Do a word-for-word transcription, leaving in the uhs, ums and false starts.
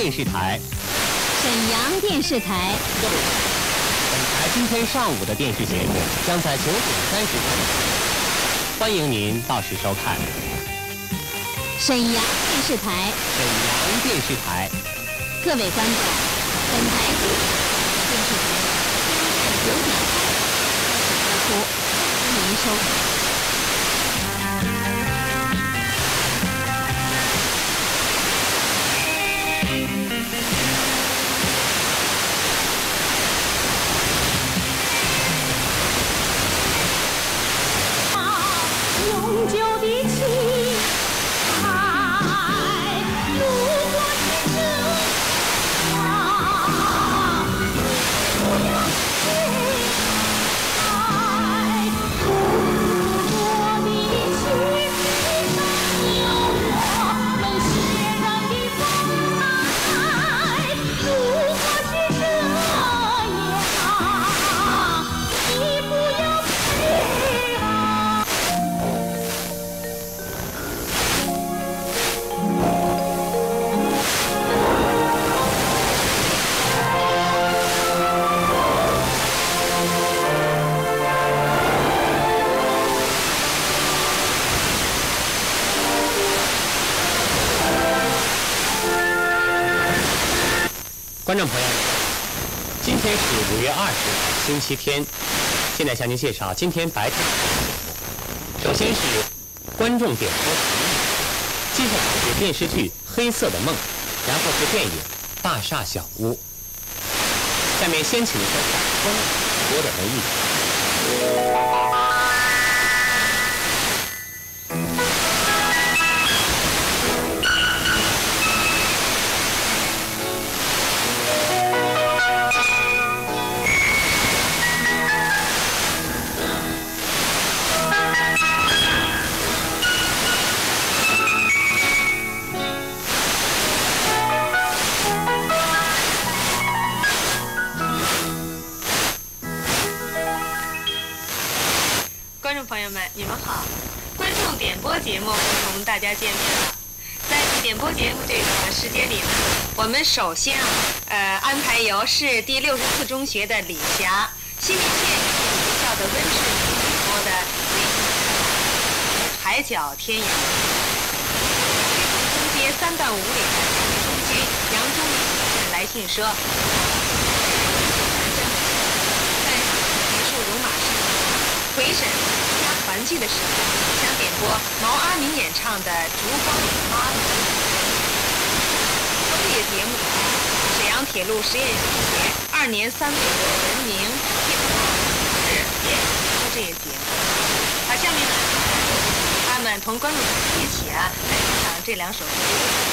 电视台。 沈阳电视台。 各位，本台今天上午的电视节目将在九点三十分，欢迎您到时收看。 沈阳电视台。 沈阳电视台。 各位观众，本台今天电视节目将在九点开始播出，欢迎您收看。 永久的情爱，如果是真啊，不要悲哀。如果你的情没有我们血染的风采，如果是这样，你不要悲哀。 观众朋友们，今天是五月二十号，星期天。现在向您介绍今天白天的节目。首先是观众点播提议，接下来是电视剧《黑色的梦》，然后是电影《大厦小屋》。下面先请您收看观众点播的文艺。 观众朋友们，你们好！观众点播节目又同大家见面了。在点播节目这个时间里呢，我们首先啊，呃，安排由市第六十四中学的李霞、西宁县学校的温世明点播的《海角天涯》。中街三段五里的中心杨忠民先生来信说，在结束戎马事回沈家团聚的时候，想点播毛阿敏演唱的《烛光与花》。说这个节目，沈阳铁路实验小学二年三类文明电话也说这个节目。好，下面呢，他们同观众一起啊来欣赏这两首歌。